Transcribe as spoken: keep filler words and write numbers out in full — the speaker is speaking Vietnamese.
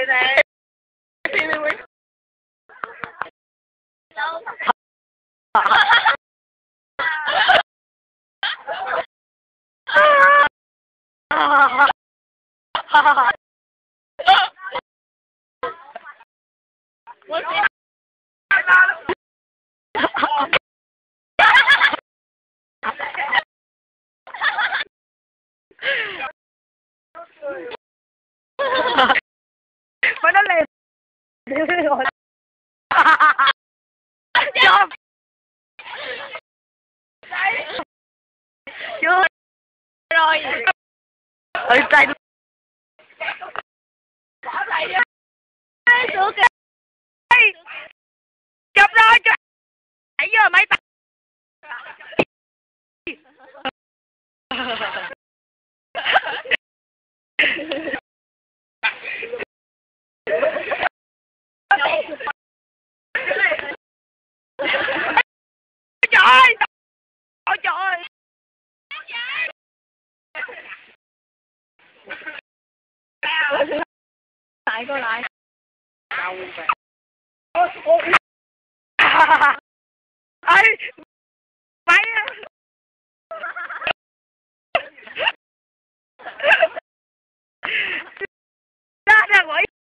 cười này. Mà nó lên rồi. Chôm. Chưa rồi. Ừ tay. Bỏ lại đi. Sửa kìa. Chụp rồi chụp. Nãy giờ mấy tay. Trời ơi. Ôi trời ơi. Lại cô lại. Ê mày ra ra quỷ.